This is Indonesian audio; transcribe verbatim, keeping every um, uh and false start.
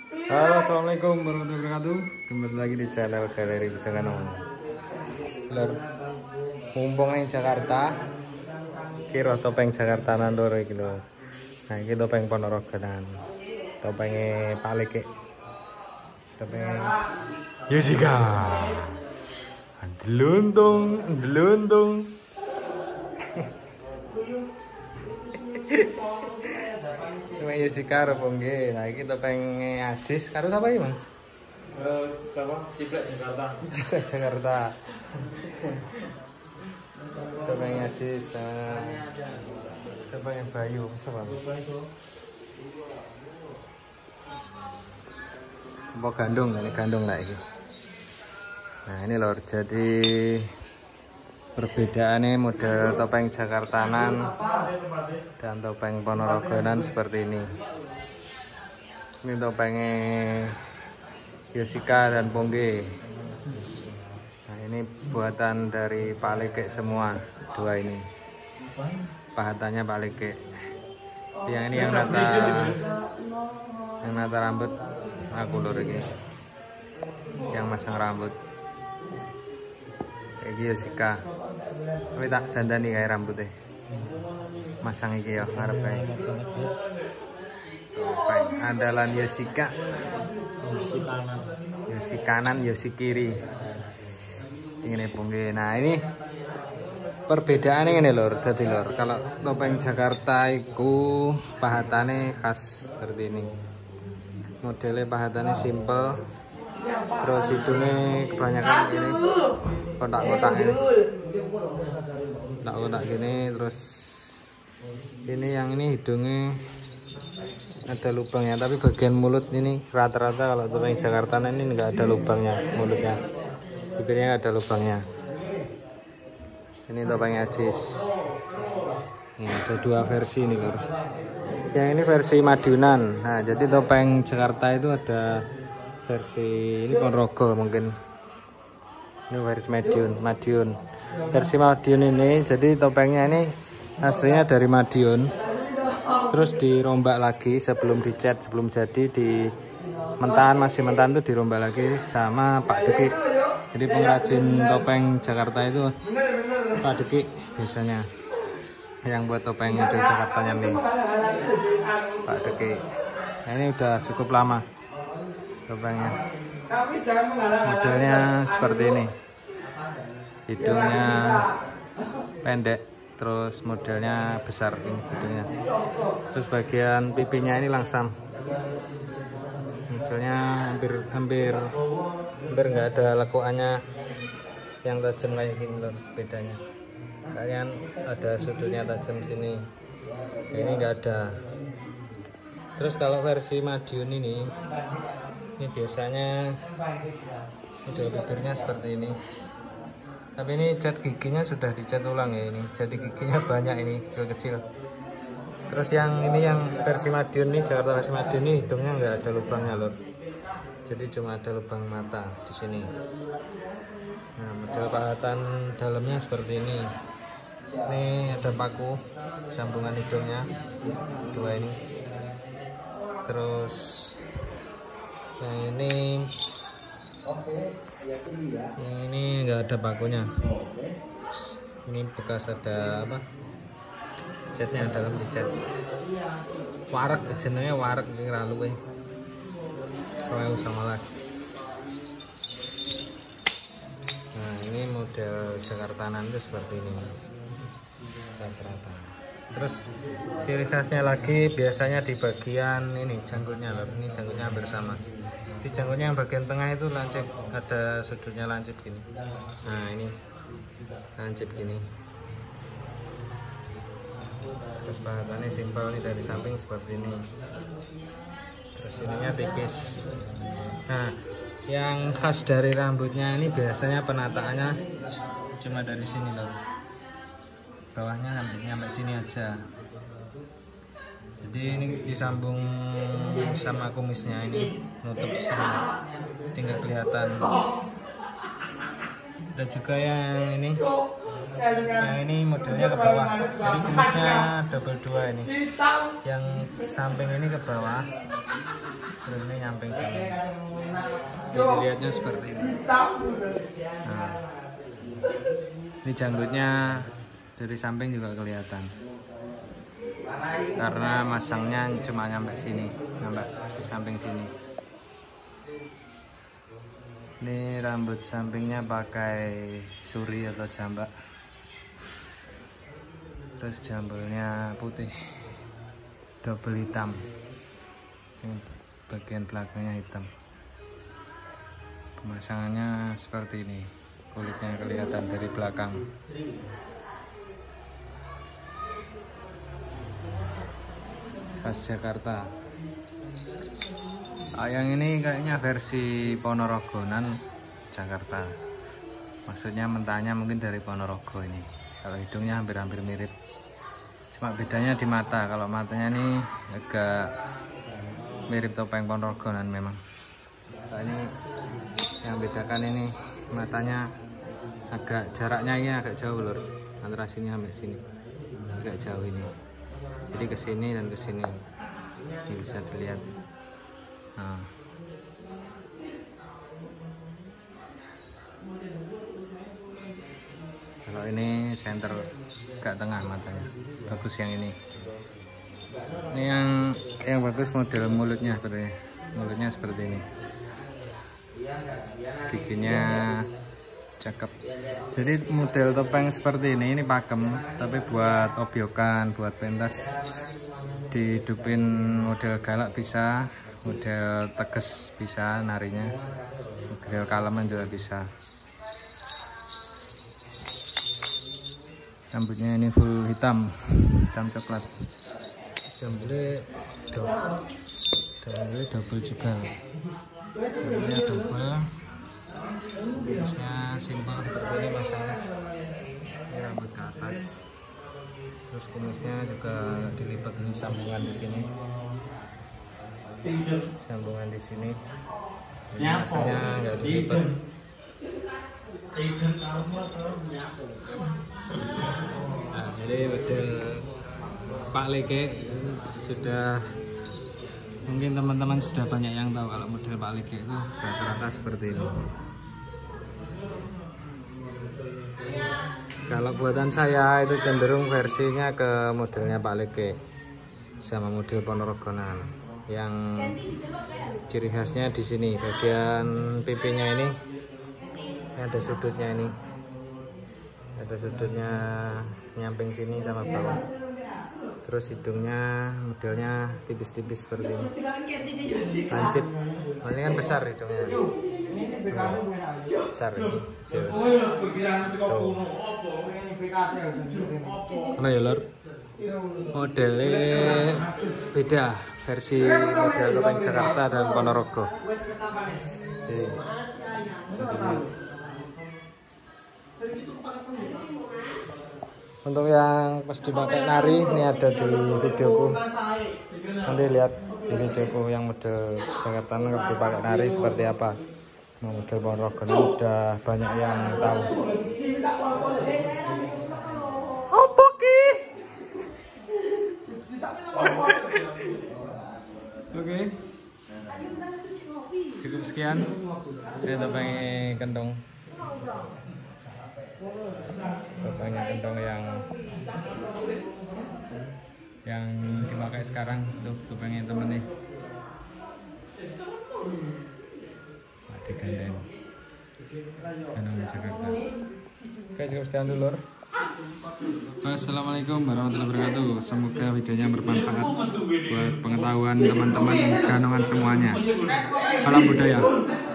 Halo, assalamualaikum warahmatullahi wabarakatuh. Kembali lagi di channel Galeri Bejanganong. Lur, mumpung ing Jakarta, kira topeng Jakarta nandor iki lho. Nah, iki topeng Ponorogo nan. Topenge Paleke. Topeng Yusika. Deluntung, deluntung. Topeng Yusika opo nggih. Nah, iki topenge Ajis karo sapa iki, Mas? Eh, sama Ciplek Jakarta. Ciplek Jakarta. Topeng Ajis, uh, topeng Bayu, sapa? Mbok gandung, ini gandung lah ini. Nah ini lor, jadi perbedaannya model topeng Jakartanan dan topeng Ponorogonan seperti ini. Ini topengnya Yusika dan Pongge. Nah ini buatan dari Paleke semua, dua ini. Pahatannya Paleke. Yang ini yang nata, yang nata rambut aku lur ini. Yang masang rambut. Iki Yusika. Tapi tak dandani kayak rambutnya. Masang iki ya ngarep kae. Topeng andalan Yusika. Yusikanan. Yusikanan, Yusikiri. Ini Pongge. Nah, ini perbedaannya ini lur, jadi lur. Kalau topeng Jakarta itu pahatannya khas seperti ini. Modelnya pahatannya simple. Terus hidungnya kebanyakan ini kotak-kotak ini. Kotak-kotak gini, terus ini yang ini hidungnya ada lubangnya, tapi bagian mulut ini rata-rata kalau topeng Jakarta ini enggak ada lubangnya mulutnya, bibirnya ada lubangnya. Ini topeng Ajis. Ini ada dua versi nih lur. Yang ini versi Madiunan. Nah jadi topeng Jakarta itu ada versi ini Ponorogo mungkin. Ini versi Madiun, Madiun. Versi Madiun ini jadi topengnya ini aslinya dari Madiun. Terus dirombak lagi sebelum dicat, sebelum jadi di mentahan, masih mentahan tuh dirombak lagi sama Pak Deki. Jadi pengrajin topeng Jakarta itu Pak Deki biasanya yang buat topeng model Jakartanya nih Pak Deki. Nah, ini udah cukup lama topengnya. Modelnya seperti ini, hidungnya pendek, terus modelnya besar ini hidungnya. Terus bagian pipinya ini langsam. Modelnya hampir hampir hampir nggak ada lekuannya yang tajam kayak gini loh bedanya. Kalian ada sudutnya tajam sini, ini nggak ada. Terus kalau versi Madiun ini, ini biasanya model bibirnya seperti ini. Tapi ini cat giginya sudah dicat ulang ya ini. Jadi giginya banyak ini kecil-kecil. Terus yang ini yang versi Madiun ini, Jakarta versi Madiun ini hidungnya nggak ada lubangnya lor. Jadi cuma ada lubang mata di sini. Nah model pahatan dalamnya seperti ini. Ini ada paku sambungan hidungnya dua ini. Terus yang ini yang ini enggak ada pakunya. Ini bekas ada apa? Catnya dalam dicat. Warak jenenge warak iki ra luwe. dua ribu sembilan belas. Nah, ini model Jakartanan itu seperti ini. Rata-rata. Terus ciri khasnya lagi biasanya di bagian ini janggutnya loh. Ini janggutnya hampir sama. Di janggutnya yang bagian tengah itu lancip, ada sudutnya lancip gini. Nah ini lancip gini. Terus pahatannya simpel nih dari samping seperti ini. Terus ininya tipis. Nah yang khas dari rambutnya ini biasanya penataannya cuma dari sini loh. Bawahnya sampai sampai sini aja. Jadi ini disambung sama kumisnya ini nutup sini, tinggal kelihatan. Ada juga yang ini, yang ini modelnya ke bawah. Jadi kumisnya double dua ini. Yang samping ini ke bawah, Terus ini nyamping sini. Jadi lihatnya seperti ini. Nah, ini janggutnya dari samping juga kelihatan. Karena masangnya cuma nyampe sini, nyampe di samping sini. Ini rambut sampingnya pakai suri atau jambak. Terus jambulnya putih, double hitam. Ini bagian belakangnya hitam. Pemasangannya seperti ini, kulitnya kelihatan dari belakang. Khas Jakarta. Ah, yang ini kayaknya versi Ponorogonan Jakarta. Maksudnya mentahnya mungkin dari Ponorogo ini. Kalau hidungnya hampir-hampir mirip. Cuma bedanya di mata. Kalau matanya ini agak mirip topeng Ponorogonan memang. Nah, ini yang bedakan ini matanya agak jaraknya ini agak jauh lur, antara sini sampai sini agak jauh ini. Jadi ke sini dan ke sini ini bisa dilihat. Nah. Kalau ini center agak tengah matanya, bagus yang ini. Ini yang yang bagus model mulutnya seperti mulutnya seperti ini. Giginya cakep. Jadi model topeng seperti ini ini pakem, tapi buat obyokan, buat pentas dihidupin model galak bisa, model tegas bisa narinya, model kaleman juga bisa. Rambutnya ini full hitam, hitam coklat. Jambulnya double, jambulnya double juga. Jambulnya double. Terusnya simpel seperti ini masangnya. Ini rambut ke atas. Terus kumisnya juga dilipat ini sambungan di sini. Sambungan di sini. Ini masangnya nggak dilipat. Nah, jadi model Pak Leke sudah, mungkin teman-teman sudah banyak yang tahu kalau model Pak Leke itu rata-rata seperti ini. Kalau buatan saya itu cenderung versinya ke modelnya Pak Leke sama model Ponorogonan. Yang ciri khasnya di sini bagian pipinya ini ada sudutnya ini, ada sudutnya nyamping sini sama bawah. Terus hidungnya modelnya tipis-tipis seperti ini. Lancip. Oh, ini kan besar hidungnya. Nah, besar ini. Kecil. Mana ya lor? Modelnya beda, versi model topeng Jakarta dan Ponorogo. Oke. Untuk yang pas dipakai nari ini ada di videoku, nanti lihat di videoku yang model Jakarta kalau dipakai nari seperti apa. Nah, model Ponorogonan sudah banyak yang tahu. Apa ki? Oke, cukup sekian. Kita pakai kentong. Topengnya kentong yang yang dipakai sekarang tuh topengnya temen nih. Adik ganden. Kentong Jakarta. Oke, cukup sekian dulu. Assalamualaikum warahmatullahi wabarakatuh. Semoga videonya bermanfaat buat pengetahuan teman-teman ganongan semuanya. Salam budaya.